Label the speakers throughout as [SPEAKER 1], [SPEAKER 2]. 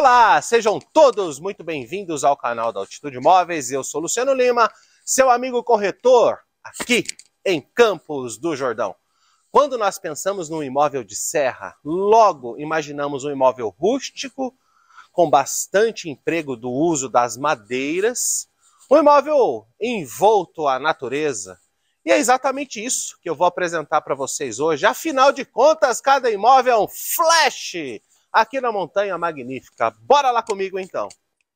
[SPEAKER 1] Olá, sejam todos muito bem-vindos ao canal da Altitude Imóveis. Eu sou Luciano Lima, seu amigo corretor, aqui em Campos do Jordão. Quando nós pensamos num imóvel de serra, logo imaginamos um imóvel rústico, com bastante emprego do uso das madeiras, um imóvel envolto à natureza. E é exatamente isso que eu vou apresentar para vocês hoje. Afinal de contas, cada imóvel é um flash aqui na Montanha Magnífica. Bora lá comigo então!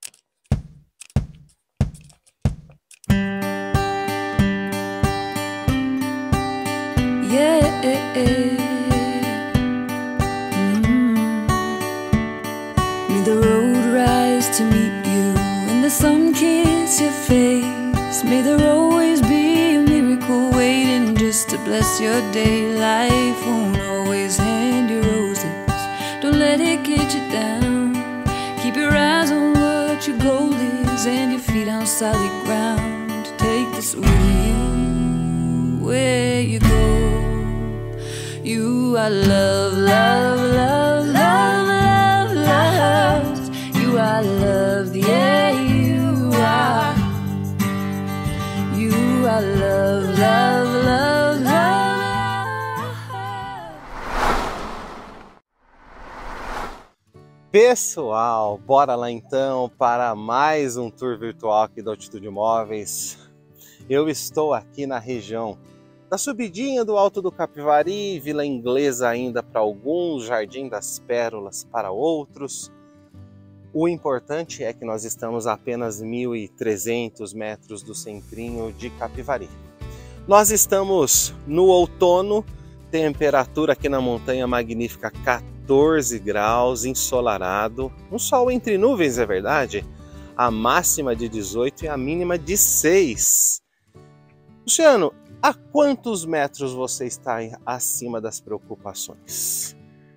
[SPEAKER 2] May the road rise to meet you and the sun kiss your face. May there always be a miracle waiting just to bless your day. Life won't always hand you roses. Don't let it get you down. Keep your eyes on what your goal is and your feet on solid ground. Take this with you where you go. You are love, love, love, love, love, love. You are love, yeah, you are. You are love, love, love, love.
[SPEAKER 1] Pessoal, bora lá então para mais um tour virtual aqui da Altitude Imóveis. Eu estou aqui na região da subidinha do Alto do Capivari, Vila Inglesa ainda para alguns, Jardim das Pérolas para outros. O importante é que nós estamos a apenas 1.300 metros do centrinho de Capivari. Nós estamos no outono, temperatura aqui na Montanha Magnífica 14 graus, ensolarado, um sol entre nuvens, é verdade, a máxima de 18 e a mínima de 6. Luciano, a quantos metros você está acima das preocupações?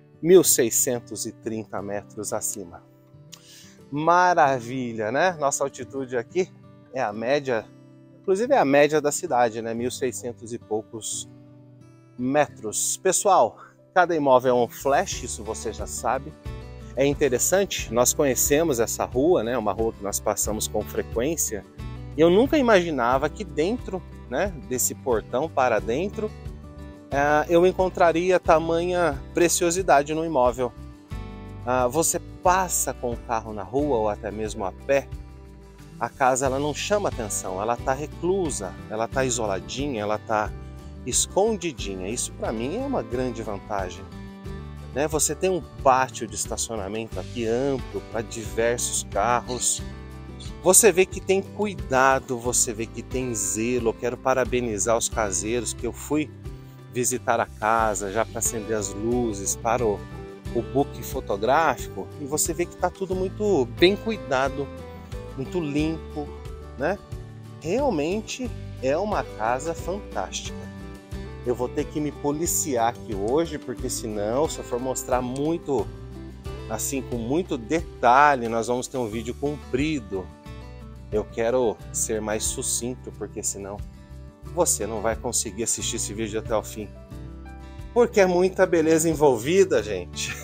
[SPEAKER 1] 1.630 metros acima. Maravilha, né? Nossa altitude aqui é a média, inclusive é a média da cidade, né? 1.600 e poucos metros. Pessoal, cada imóvel é um flash, isso você já sabe. É interessante, nós conhecemos essa rua, né? Uma rua que nós passamos com frequência. E eu nunca imaginava que dentro, né, desse portão para dentro, eu encontraria tamanha preciosidade no imóvel. Você passa com o carro na rua ou até mesmo a pé, a casa ela não chama atenção, ela está reclusa, ela está isoladinha, ela está escondidinha. Isso para mim é uma grande vantagem, né? Você tem um pátio de estacionamento aqui amplo para diversos carros. Você vê que tem cuidado, você vê que tem zelo. Eu quero parabenizar os caseiros que eu fui visitar a casa já para acender as luzes para o book fotográfico, e você vê que está tudo muito bem cuidado, muito limpo, né? Realmente é uma casa fantástica. Eu vou ter que me policiar aqui hoje, porque senão, se eu for mostrar muito, assim, com muito detalhe, nós vamos ter um vídeo comprido. Eu quero ser mais sucinto, porque senão você não vai conseguir assistir esse vídeo até o fim. Porque é muita beleza envolvida, gente.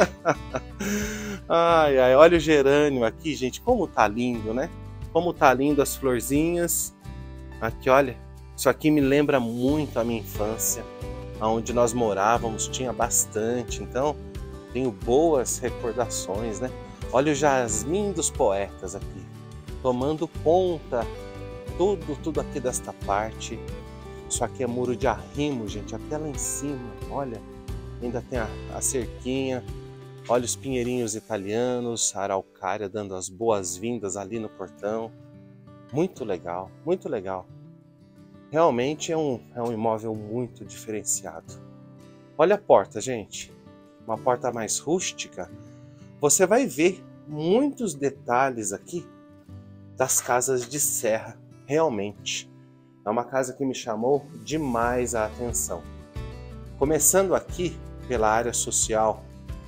[SPEAKER 1] Ai, ai, olha o gerânio aqui, gente, como tá lindo, né? Como tá lindo as florzinhas. Aqui, olha, isso aqui me lembra muito a minha infância, onde nós morávamos, tinha bastante, então tenho boas recordações, né? Olha o jasmim dos poetas aqui, tomando conta tudo aqui desta parte. Isso aqui é muro de arrimo, gente, até lá em cima, olha, ainda tem a cerquinha, olha os pinheirinhos italianos, a araucária dando as boas-vindas ali no portão. Muito legal, muito legal. Realmente é um imóvel muito diferenciado. Olha a porta, gente, uma porta mais rústica. Você vai ver muitos detalhes aqui das casas de serra, realmente. É uma casa que me chamou demais a atenção. Começando aqui pela área social.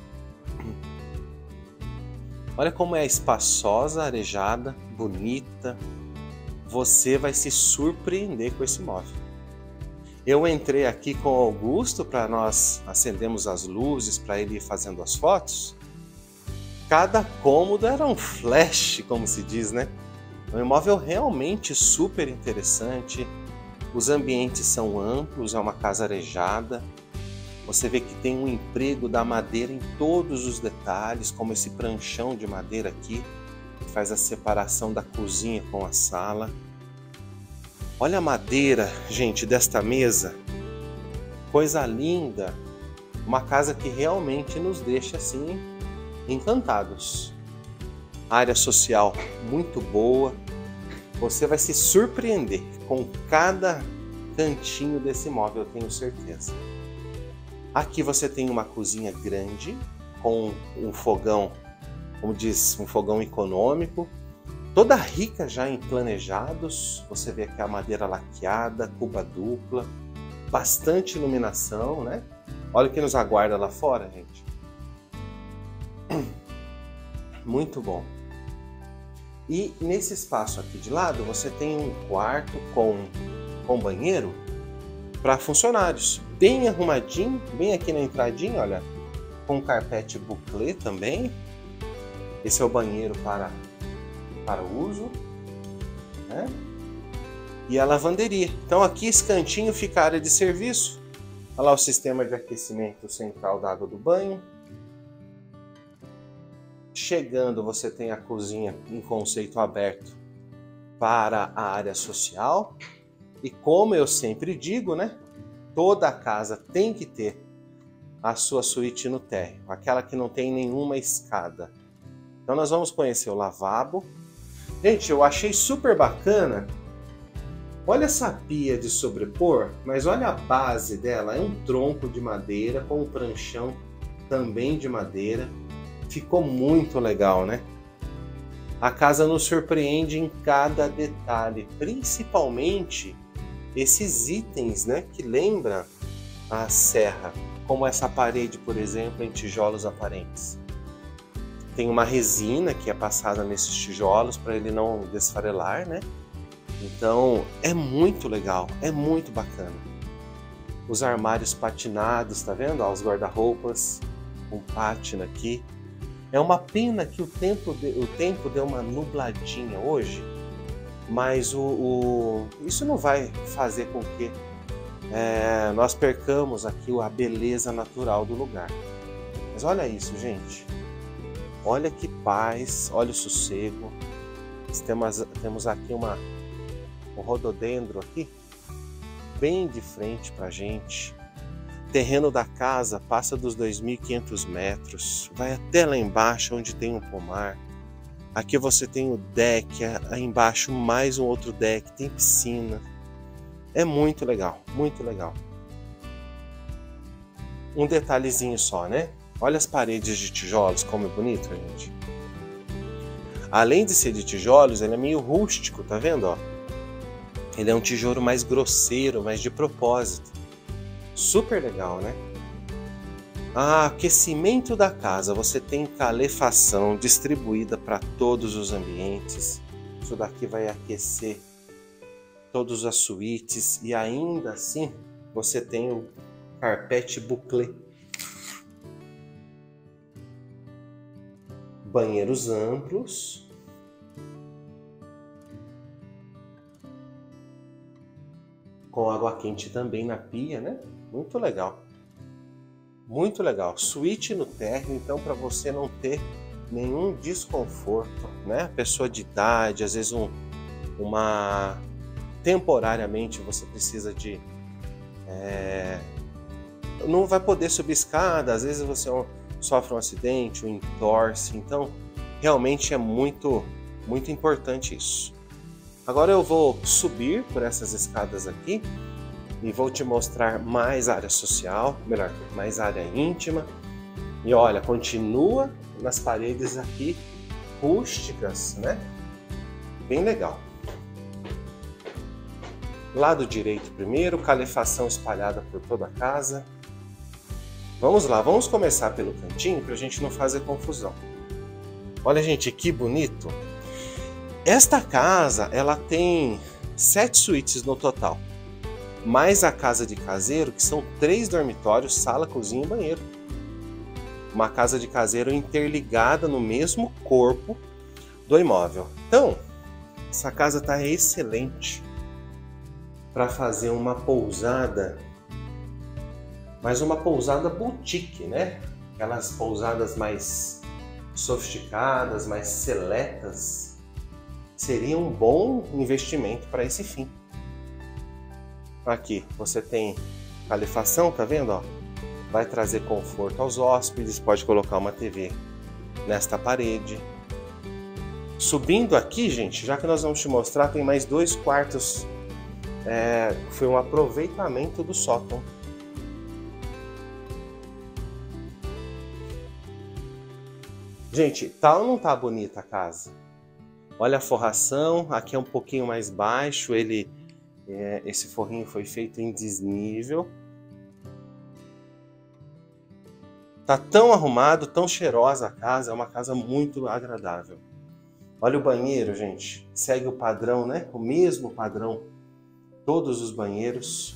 [SPEAKER 1] Olha como é espaçosa, arejada, bonita. Você vai se surpreender com esse imóvel. Eu entrei aqui com o Augusto para nós acendermos as luzes para ele ir fazendo as fotos. Cada cômodo era um flash, como se diz, né? É um imóvel realmente super interessante. Os ambientes são amplos, é uma casa arejada. Você vê que tem um emprego da madeira em todos os detalhes, como esse pranchão de madeira aqui, que faz a separação da cozinha com a sala. Olha a madeira, gente, desta mesa. Coisa linda. Uma casa que realmente nos deixa assim encantados. Área social muito boa. Você vai se surpreender com cada cantinho desse imóvel, eu tenho certeza. Aqui você tem uma cozinha grande com um fogão, como diz, um fogão econômico, toda rica já em planejados. Você vê aqui a madeira laqueada, cuba dupla, bastante iluminação, né? Olha o que nos aguarda lá fora, gente. Muito bom. E nesse espaço aqui de lado, você tem um quarto com banheiro para funcionários. Bem arrumadinho, bem aqui na entradinha, olha, com carpete bouclé também. Esse é o banheiro para uso, né? E a lavanderia. Então aqui esse cantinho fica a área de serviço. Olha lá o sistema de aquecimento central da água do banho. Chegando, você tem a cozinha em conceito aberto para a área social. E como eu sempre digo, né? Toda casa tem que ter a sua suíte no térreo, aquela que não tem nenhuma escada. Então nós vamos conhecer o lavabo. Gente, eu achei super bacana. Olha essa pia de sobrepor, mas olha a base dela, é um tronco de madeira com um pranchão também de madeira. Ficou muito legal, né? A casa nos surpreende em cada detalhe, principalmente esses itens, né, que lembram a serra, como essa parede, por exemplo, em tijolos aparentes. Tem uma resina que é passada nesses tijolos para ele não desfarelar, né? Então é muito legal, é muito bacana. Os armários patinados, tá vendo? Ó, os guarda-roupas com pátina aqui. É uma pena que o tempo deu uma nubladinha hoje, mas isso não vai fazer com que nós percamos aqui a beleza natural do lugar. Mas olha isso, gente. Olha que paz, olha o sossego. Temos aqui um rododendro aqui, bem de frente para a gente. O terreno da casa passa dos 2.500 metros, vai até lá embaixo onde tem um pomar. Aqui você tem o deck, aí embaixo mais um outro deck, tem piscina. É muito legal, muito legal. Um detalhezinho só, né? Olha as paredes de tijolos, como é bonito, gente. Além de ser de tijolos, ele é meio rústico, tá vendo? Ó? Ele é um tijolo mais grosseiro, mas de propósito. Super legal, né? Aquecimento da casa. Você tem calefação distribuída para todos os ambientes. Isso daqui vai aquecer todas as suítes. E ainda assim, você tem o carpete bouclé. Banheiros amplos. Com água quente também na pia, né? Muito legal. Muito legal. Suíte no térreo, então, para você não ter nenhum desconforto, né? Pessoa de idade, às vezes temporariamente você precisa de... não vai poder subir escada, às vezes você sofre um acidente, um entorse, então realmente é muito, muito importante isso. Agora eu vou subir por essas escadas aqui e vou te mostrar mais área social, melhor, mais área íntima. E olha, continua nas paredes aqui rústicas, né? Bem legal. Lado direito primeiro, calefação espalhada por toda a casa. Vamos lá, vamos começar pelo cantinho para a gente não fazer confusão. Olha, gente, que bonito! Esta casa, ela tem 7 suítes no total, mais a casa de caseiro, que são 3 dormitórios, sala, cozinha e banheiro. Uma casa de caseiro interligada no mesmo corpo do imóvel. Então, essa casa está excelente para fazer uma pousada, mas uma pousada boutique, né? Aquelas pousadas mais sofisticadas, mais seletas, seria um bom investimento para esse fim. Aqui você tem calefação, tá vendo? Ó? Vai trazer conforto aos hóspedes, pode colocar uma TV nesta parede. Subindo aqui, gente, já que nós vamos te mostrar, tem mais 2 quartos. Foi um aproveitamento do sótão. Gente, tá ou não tá bonita a casa? Olha a forração, aqui é um pouquinho mais baixo, esse forrinho foi feito em desnível. Tá tão arrumado, tão cheirosa a casa, é uma casa muito agradável. Olha o banheiro, gente, segue o padrão, né? O mesmo padrão, todos os banheiros.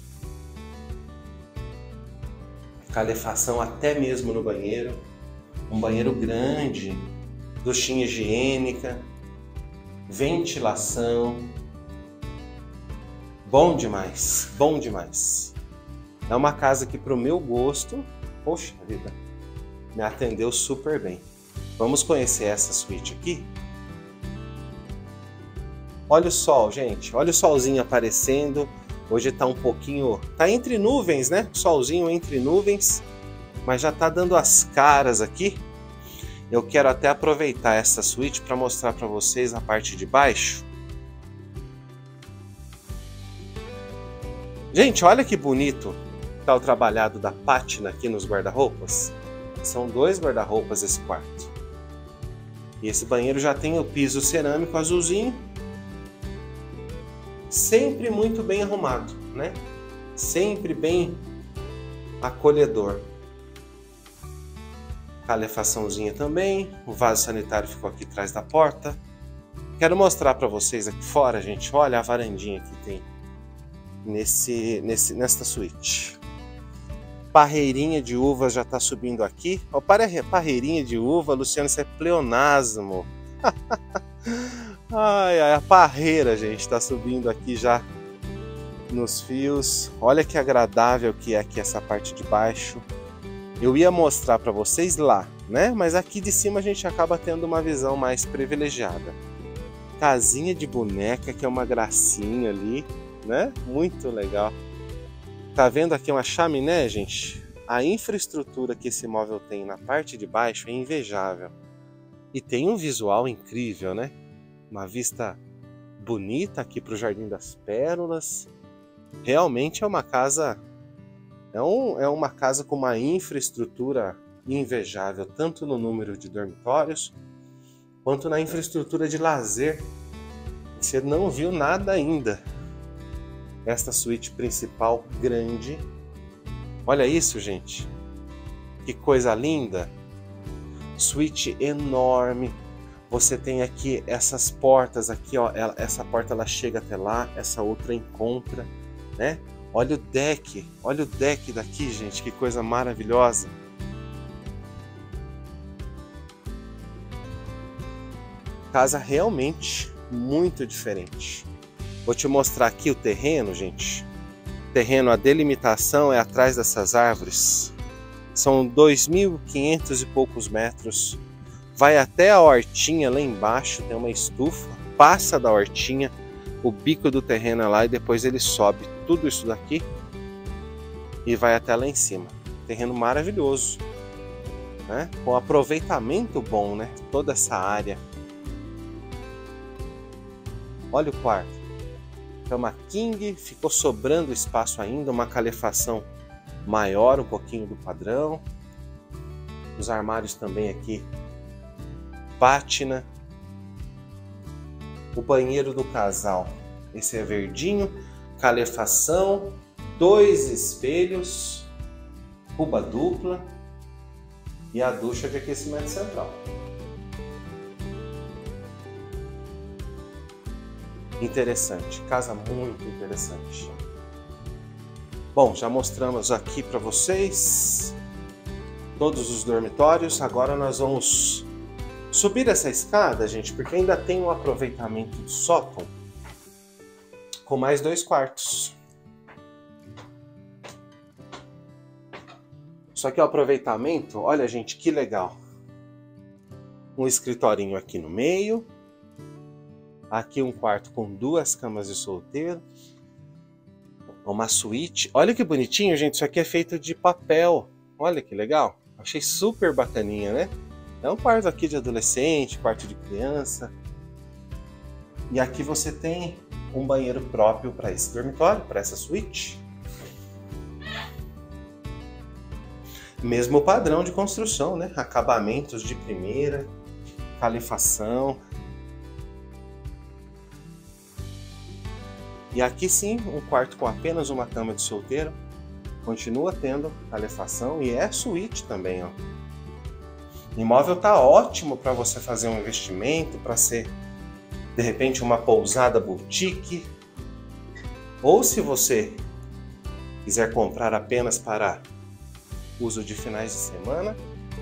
[SPEAKER 1] Calefação até mesmo no banheiro. Um banheiro grande, duchinha higiênica, ventilação. Bom demais, bom demais. É uma casa que, pro meu gosto, poxa vida, me atendeu super bem. Vamos conhecer essa suíte aqui? Olha o sol, gente. Olha o solzinho aparecendo. Hoje tá um pouquinho... Tá entre nuvens, né? Solzinho entre nuvens. Mas já tá dando as caras aqui. Eu quero até aproveitar essa suíte para mostrar para vocês a parte de baixo. Gente, olha que bonito tá o trabalhado da pátina aqui nos guarda-roupas. São 2 guarda-roupas esse quarto. E esse banheiro já tem o piso cerâmico azulzinho. Sempre muito bem arrumado, né? Sempre bem acolhedor. Calefaçãozinha também. O vaso sanitário ficou aqui atrás da porta. Quero mostrar para vocês aqui fora, gente. Olha a varandinha que tem nesta suíte. Parreirinha de uva já está subindo aqui. Ó, parreirinha de uva, Luciano, isso é pleonasmo. Ai, a parreira, gente, está subindo aqui já nos fios. Olha que agradável que é aqui essa parte de baixo. Eu ia mostrar para vocês lá, né? Mas aqui de cima a gente acaba tendo uma visão mais privilegiada. Casinha de boneca, que é uma gracinha ali, né? Muito legal. Tá vendo aqui uma chaminé, gente? A infraestrutura que esse imóvel tem na parte de baixo é invejável. E tem um visual incrível, né? Uma vista bonita aqui para o Jardim das Pérolas. Realmente é uma casa... É uma casa com uma infraestrutura invejável, tanto no número de dormitórios, quanto na infraestrutura de lazer. Você não viu nada ainda. Esta suíte principal grande. Olha isso, gente. Que coisa linda. Suíte enorme. Você tem aqui essas portas aqui, ó. Essa porta ela chega até lá, essa outra encontra, né? Olha o deck daqui, gente, que coisa maravilhosa. Casa realmente muito diferente. Vou te mostrar aqui o terreno, gente. O terreno, a delimitação é atrás dessas árvores. São 2.500 e poucos metros. Vai até a hortinha lá embaixo, tem uma estufa. Passa da hortinha, o bico do terreno é lá e depois ele sobe tudo isso daqui e vai até lá em cima. Terreno maravilhoso, né? Com aproveitamento bom, né? Toda essa área. Olha o quarto. Cama king, ficou sobrando espaço ainda, uma calefação maior, um pouquinho do padrão. Os armários também aqui, pátina. O banheiro do casal, esse é verdinho, calefação, 2 espelhos, cuba dupla e a ducha de aquecimento central. Interessante, casa muito interessante. Bom, já mostramos aqui para vocês todos os dormitórios. Agora nós vamos subir essa escada, gente, porque ainda tem um aproveitamento do sótão com mais 2 quartos. Só que o aproveitamento, olha, gente, que legal. Um escritorinho aqui no meio. Aqui um quarto com 2 camas de solteiro. Uma suíte. Olha que bonitinho, gente. Isso aqui é feito de papel. Olha que legal. Achei super bacaninha, né? É um quarto aqui de adolescente, quarto de criança. E aqui você tem um banheiro próprio para esse dormitório, para essa suíte. Mesmo padrão de construção, né? Acabamentos de primeira, calefação. E aqui sim, um quarto com apenas uma cama de solteiro. Continua tendo calefação e é suíte também, ó. O imóvel tá ótimo para você fazer um investimento, para ser, de repente, uma pousada boutique. Ou se você quiser comprar apenas para uso de finais de semana.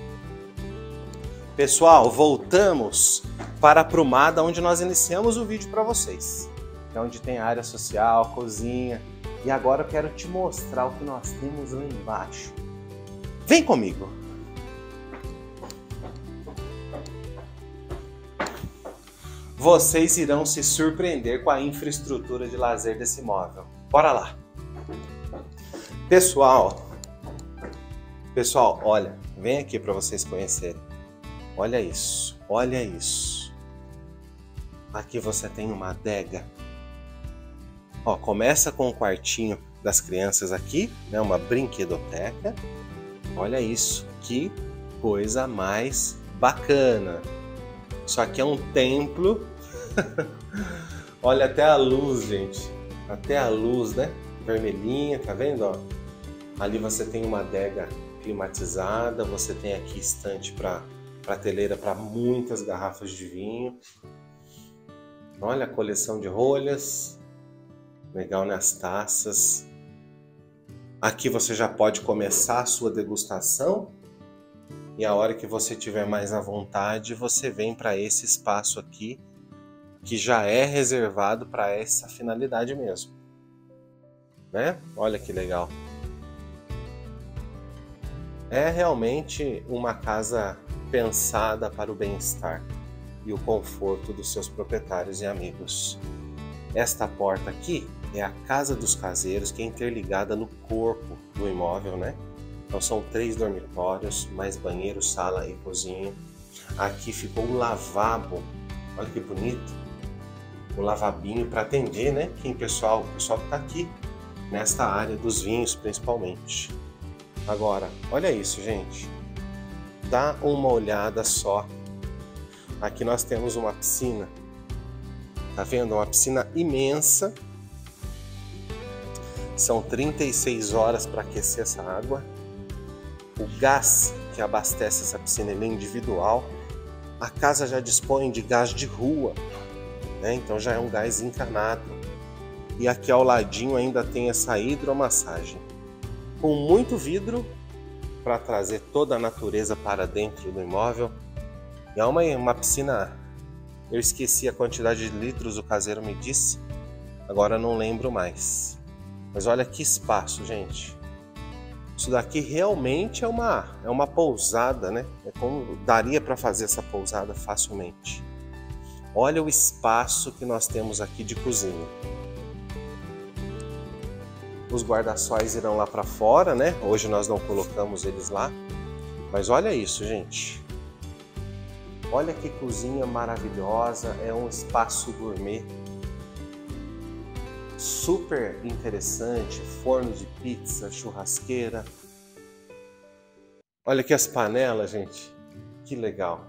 [SPEAKER 1] Pessoal, voltamos para a prumada onde nós iniciamos o vídeo para vocês. É onde tem a área social, cozinha. E agora eu quero te mostrar o que nós temos lá embaixo. Vem comigo! Vocês irão se surpreender com a infraestrutura de lazer desse imóvel. Bora lá! Pessoal, olha, vem aqui para vocês conhecerem. Olha isso, olha isso. Aqui você tem uma adega. Ó, começa com o quartinho das crianças aqui, né? Uma brinquedoteca. Olha isso, que coisa mais bacana. Isso aqui é um templo. Olha até a luz, gente. Até a luz, né? Vermelhinha, tá vendo? Ó? Ali você tem uma adega climatizada. Você tem aqui estante para prateleira para muitas garrafas de vinho. Olha a coleção de rolhas. Legal nas taças. Aqui você já pode começar a sua degustação. E a hora que você tiver mais à vontade, você vem para esse espaço aqui, que já é reservado para essa finalidade mesmo. Né? Olha que legal. É realmente uma casa pensada para o bem-estar e o conforto dos seus proprietários e amigos. Esta porta aqui é a casa dos caseiros, que é interligada no corpo do imóvel, né? Então são 3 dormitórios, mais banheiro, sala e cozinha. Aqui ficou um lavabo, olha que bonito. Um lavabinho para atender, né? O pessoal que está aqui nesta área dos vinhos, principalmente. Agora, olha isso, gente. Dá uma olhada só. Aqui nós temos uma piscina. Tá vendo? Uma piscina imensa. São 36 horas para aquecer essa água. O gás que abastece essa piscina é individual. A casa já dispõe de gás de rua, né? Então já é um gás encanado. E aqui ao ladinho ainda tem essa hidromassagem. Com muito vidro para trazer toda a natureza para dentro do imóvel. E é uma piscina, eu esqueci a quantidade de litros, o caseiro me disse, agora não lembro mais. Mas olha que espaço, gente. Isso daqui realmente é uma pousada, né? É como daria para fazer essa pousada facilmente. Olha o espaço que nós temos aqui de cozinha. Os guarda-sóis irão lá para fora, né? Hoje nós não colocamos eles lá. Mas olha isso, gente. Olha que cozinha maravilhosa. É um espaço gourmet. Super interessante. Forno de pizza, churrasqueira. Olha aqui as panelas, gente. Que legal.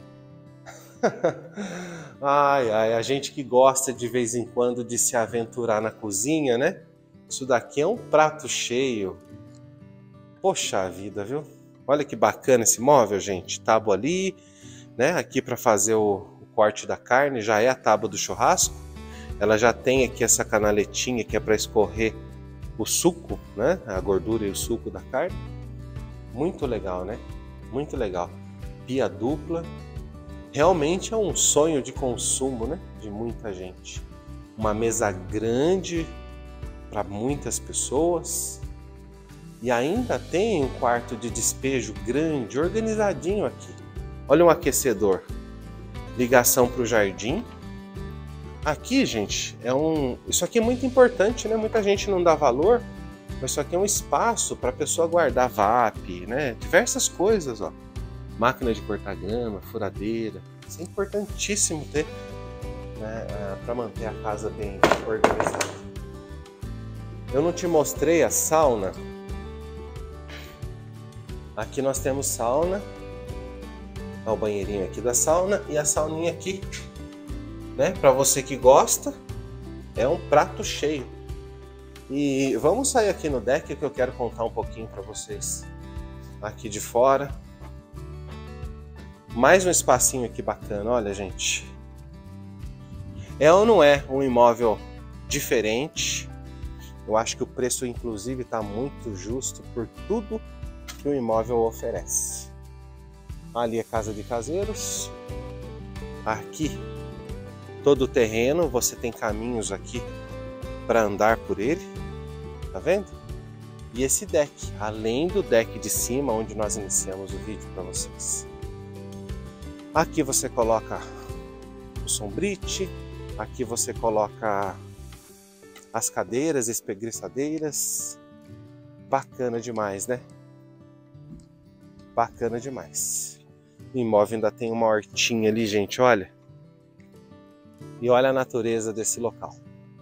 [SPEAKER 1] Ai, ai, a gente que gosta de vez em quando de se aventurar na cozinha, né? Isso daqui é um prato cheio. Poxa vida, viu? Olha que bacana esse móvel, gente. Tábua ali, né? Aqui para fazer o corte da carne, já é a tábua do churrasco. Ela já tem aqui essa canaletinha que é para escorrer o suco, né? A gordura e o suco da carne. Muito legal, né? Muito legal. Pia dupla. Realmente é um sonho de consumo, né? De muita gente. Uma mesa grande para muitas pessoas. E ainda tem um quarto de despejo grande, organizadinho aqui. Olha um aquecedor. Ligação para o jardim. Aqui, gente, isso aqui é muito importante, né? Muita gente não dá valor, mas isso aqui é um espaço para a pessoa guardar VAP, né? Diversas coisas, ó. Máquina de cortar grama, furadeira. Isso é importantíssimo ter, né? Para manter a casa bem organizada. Eu não te mostrei a sauna. Aqui nós temos sauna. Olha o banheirinho aqui da sauna e a sauninha aqui. Né? Para você que gosta, é um prato cheio. E vamos sair aqui no deck que eu quero contar um pouquinho para vocês. Aqui de fora. Mais um espacinho aqui bacana, olha, gente. É ou não é um imóvel diferente? Eu acho que o preço, inclusive, está muito justo por tudo que o imóvel oferece. Ali é casa de caseiros. Aqui todo o terreno, você tem caminhos aqui para andar por ele, tá vendo? E esse deck, além do deck de cima, onde nós iniciamos o vídeo para vocês. Aqui você coloca o sombrite, aqui você coloca as cadeiras, espreguiçadeiras. Bacana demais, né? Bacana demais. O imóvel ainda tem uma hortinha ali, gente, olha. E olha a natureza desse local.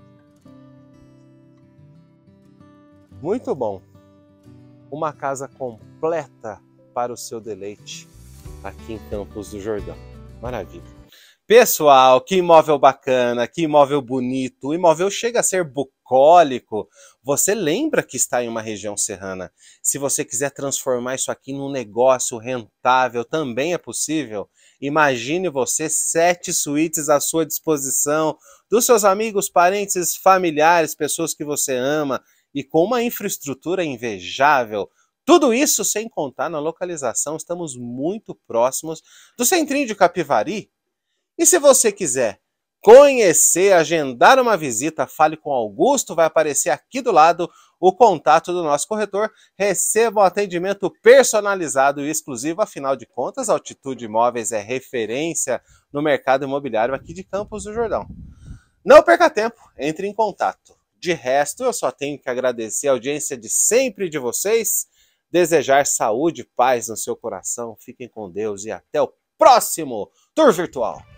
[SPEAKER 1] Muito bom. Uma casa completa para o seu deleite aqui em Campos do Jordão. Maravilha. Pessoal, que imóvel bacana, que imóvel bonito. O imóvel chega a ser bucólico. Você lembra que está em uma região serrana. Se você quiser transformar isso aqui num negócio rentável, também é possível. Imagine você 7 suítes à sua disposição, dos seus amigos, parentes, familiares, pessoas que você ama, e com uma infraestrutura invejável. Tudo isso sem contar na localização, estamos muito próximos do centrinho de Capivari. E se você quiser conhecer, agendar uma visita, fale com Augusto, vai aparecer aqui do lado o contato do nosso corretor. Receba um atendimento personalizado e exclusivo, afinal de contas, a Altitude Imóveis é referência no mercado imobiliário aqui de Campos do Jordão. Não perca tempo, entre em contato. De resto, eu só tenho que agradecer a audiência de sempre de vocês, desejar saúde e paz no seu coração. Fiquem com Deus e até o próximo Tour Virtual.